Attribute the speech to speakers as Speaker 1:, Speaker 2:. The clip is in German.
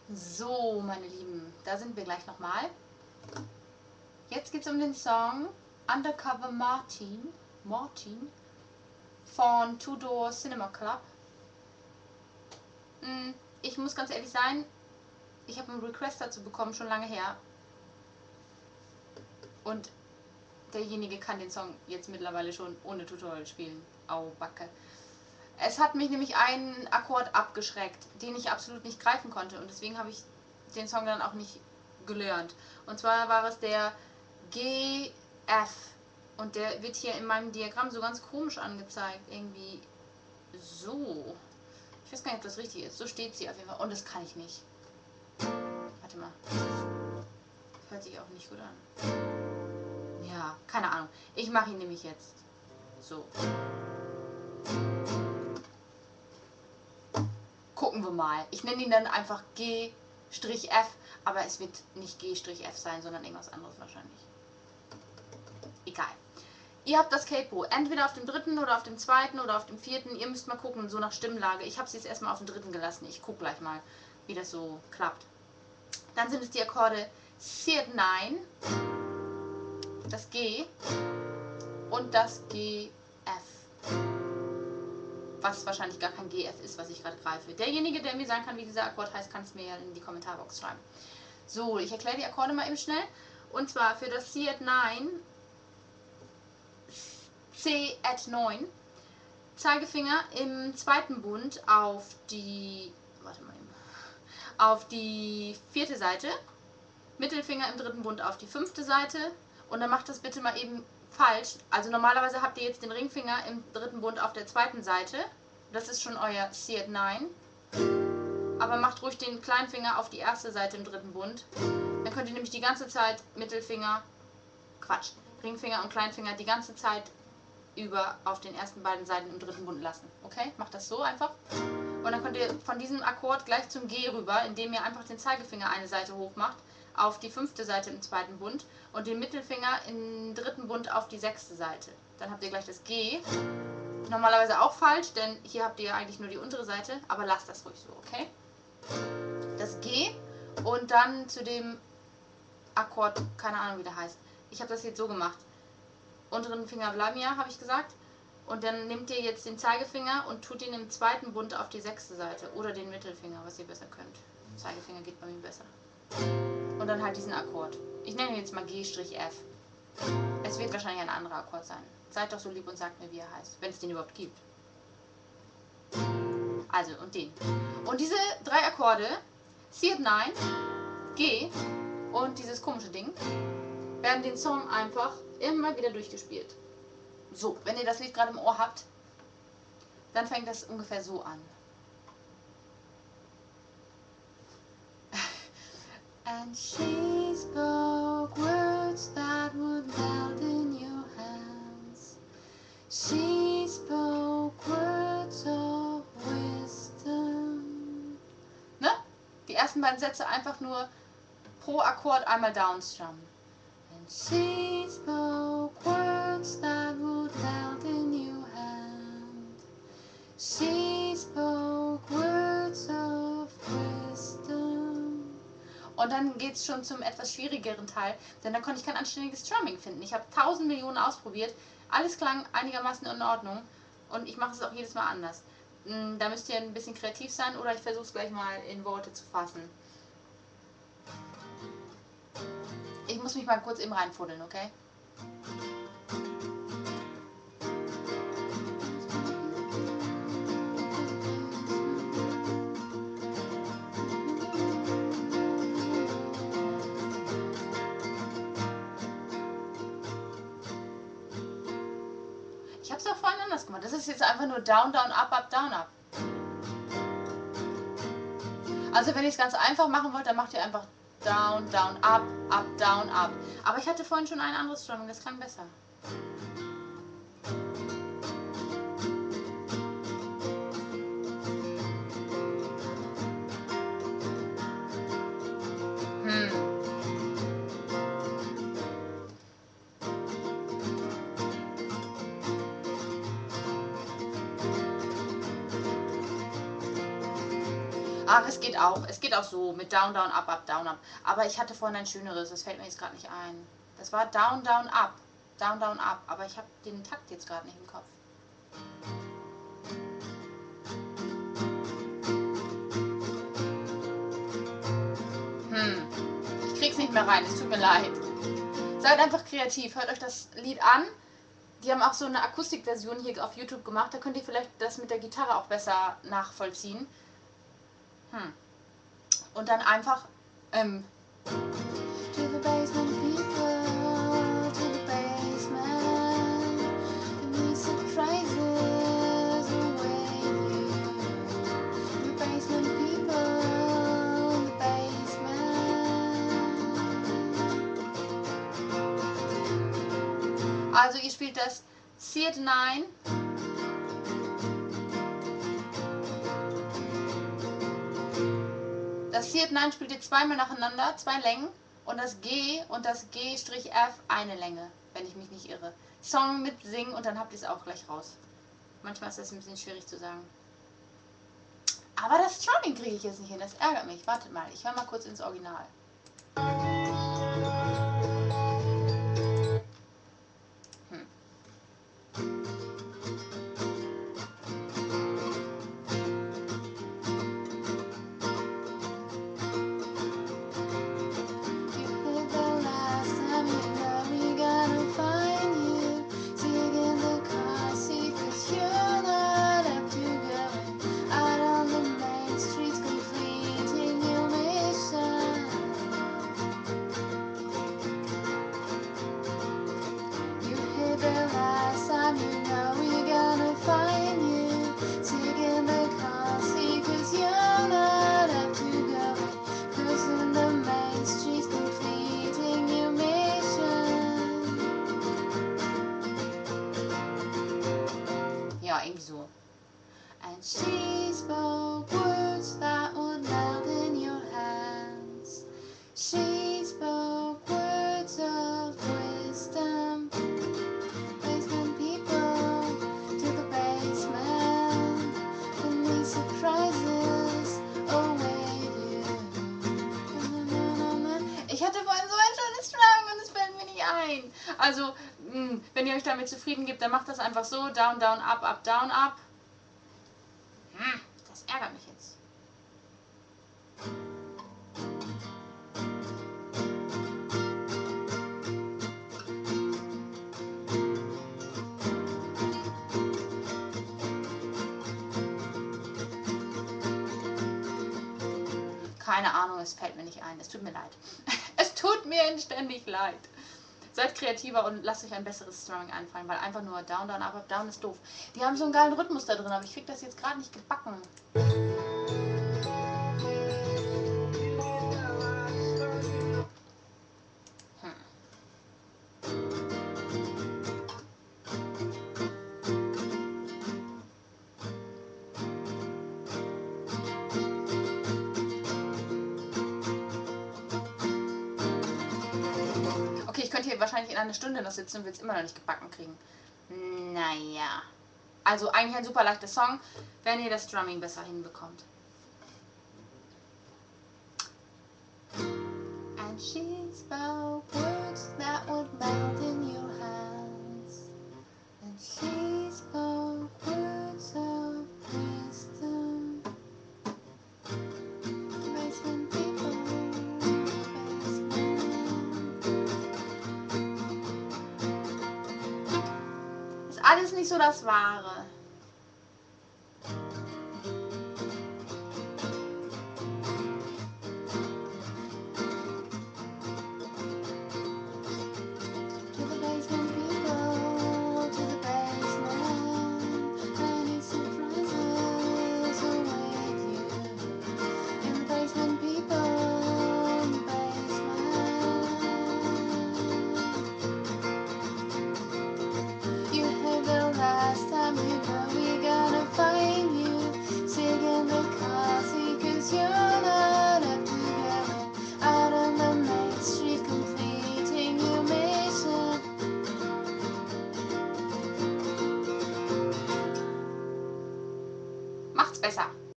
Speaker 1: So, meine Lieben, da sind wir gleich nochmal. Jetzt geht es um den Song Undercover Martin von Two Door Cinema Club. Ich muss ganz ehrlich sein, ich habe einen Request dazu bekommen, schon lange her. Und derjenige kann den Song jetzt mittlerweile schon ohne Tutorial spielen. Au Backe. Es hat mich nämlich einen Akkord abgeschreckt, den ich absolut nicht greifen konnte. Und deswegen habe ich den Song dann auch nicht gelernt. Und zwar war es der G, F. Und der wird hier in meinem Diagramm so ganz komisch angezeigt. Irgendwie so. Ich weiß gar nicht, ob das richtig ist. So steht sie auf jeden Fall. Und das kann ich nicht. Warte mal. Hört sich auch nicht gut an. Ja, keine Ahnung. Ich mache ihn nämlich jetzt so. Gucken wir mal. Ich nenne ihn dann einfach G'-F, aber es wird nicht G'-F sein, sondern irgendwas anderes wahrscheinlich. Egal. Ihr habt das Capo entweder auf dem dritten oder auf dem zweiten oder auf dem vierten. Ihr müsst mal gucken, so nach Stimmlage. Ich habe es jetzt erstmal auf dem dritten gelassen. Ich gucke gleich mal, wie das so klappt. Dann sind es die Akkorde C9, das G und das G'-F. Was wahrscheinlich gar kein GF ist, was ich gerade greife. Derjenige, der mir sagen kann, wie dieser Akkord heißt, kann es mir ja in die Kommentarbox schreiben. So, ich erkläre die Akkorde mal eben schnell. Und zwar für das C at 9, C at 9, Zeigefinger im zweiten Bund auf die, auf die vierte Seite, Mittelfinger im dritten Bund auf die fünfte Seite und dann macht das bitte mal eben falsch. Also normalerweise habt ihr jetzt den Ringfinger im dritten Bund auf der zweiten Seite. Das ist schon euer C at 9. Aber macht ruhig den kleinen Finger auf die erste Seite im dritten Bund. Dann könnt ihr nämlich die ganze Zeit Ringfinger und Kleinfinger die ganze Zeit über auf den ersten beiden Seiten im dritten Bund lassen. Okay? Macht das so einfach. Und dann könnt ihr von diesem Akkord gleich zum G rüber, indem ihr einfach den Zeigefinger eine Seite hoch macht, auf die fünfte Seite im zweiten Bund und den Mittelfinger im dritten Bund auf die sechste Seite. Dann habt ihr gleich das G. Normalerweise auch falsch, denn hier habt ihr ja eigentlich nur die untere Seite, aber lasst das ruhig so, okay? Das G und dann zu dem Akkord, keine Ahnung wie der heißt. Ich habe das jetzt so gemacht. Unteren Finger bleiben ja, habe ich gesagt. Und dann nehmt ihr jetzt den Zeigefinger und tut ihn im zweiten Bund auf die sechste Seite. Oder den Mittelfinger, was ihr besser könnt. Zeigefinger geht bei mir besser. Und dann halt diesen Akkord. Ich nenne ihn jetzt mal G'-F. Es wird wahrscheinlich ein anderer Akkord sein. Seid doch so lieb und sagt mir, wie er heißt. Wenn es den überhaupt gibt. Also, und den. Und diese drei Akkorde, C at 9, G und dieses komische Ding, werden den Song einfach immer wieder durchgespielt. So, wenn ihr das Lied gerade im Ohr habt, dann fängt das ungefähr so an. And she spoke words that would melt in your hands. She spoke words of wisdom. Ne? Die ersten beiden Sätze einfach nur pro Akkord einmal downstrum. And she spoke words that would melt in your hand. She spoke words of wisdom. Und dann geht es schon zum etwas schwierigeren Teil, denn da konnte ich kein anständiges Strumming finden. Ich habe 1000 Millionen ausprobiert, alles klang einigermaßen in Ordnung und ich mache es auch jedes Mal anders. Da müsst ihr ein bisschen kreativ sein oder ich versuche es gleich mal in Worte zu fassen. Ich muss mich mal kurz eben reinfuddeln, okay? Ich habe es auch vorhin anders gemacht. Das ist jetzt einfach nur down, down, up, up, down, up. Also wenn ihr es ganz einfach machen wollt, dann macht ihr einfach down, down, up, up, down, up. Aber ich hatte vorhin schon ein anderes Strumming, das klang besser. Ach, es geht auch. Es geht auch so mit Down, Down, Up, Up, Down, Up. Aber ich hatte vorhin ein schöneres. Das fällt mir jetzt gerade nicht ein. Das war Down, Down, Up. Down, Down, Up. Aber ich habe den Takt jetzt gerade nicht im Kopf. Ich krieg's nicht mehr rein. Es tut mir leid. Seid einfach kreativ. Hört euch das Lied an. Die haben auch so eine Akustikversion hier auf YouTube gemacht. Da könnt ihr vielleicht das mit der Gitarre auch besser nachvollziehen. Und dann einfach to the basement people, to the basement, any surprises await you. The basement people, the basement. Also ihr spielt das C9. Das C9 spielt ihr zweimal nacheinander, 2 Längen, und das G und das G'-F eine Länge, wenn ich mich nicht irre. Song mit singen und dann habt ihr es auch gleich raus. Manchmal ist das ein bisschen schwierig zu sagen. Aber das Strumming kriege ich jetzt nicht hin, das ärgert mich. Wartet mal, ich höre mal kurz ins Original. Ja, irgendwie so. And she spoke words that would melt in your hands. She spoke words of wisdom. Basement people to the basement. And these surprises await you. Ich hatte vorhin so ein schönes Schlag und es fällt mir nicht ein. Also, wenn ihr euch damit zufrieden gebt, dann macht das einfach so. Down, down, up, up, down, up. Das ärgert mich jetzt. Keine Ahnung, es fällt mir nicht ein. Es tut mir leid. Es tut mir inständig leid. Seid kreativer und lasst euch ein besseres Strumming einfallen, weil einfach nur Down, Down, Up, Up, Down ist doof. Die haben so einen geilen Rhythmus da drin, aber ich krieg das jetzt gerade nicht gebacken. Okay, ich könnte hier wahrscheinlich in einer Stunde noch sitzen und will es immer noch nicht gebacken kriegen. Naja. Also eigentlich ein super leichter Song, wenn ihr das Strumming besser hinbekommt. And she spoke words that would melt in your hands. And she spoke words of wisdom. Basement people, basement. Ist alles nicht so das Wahre.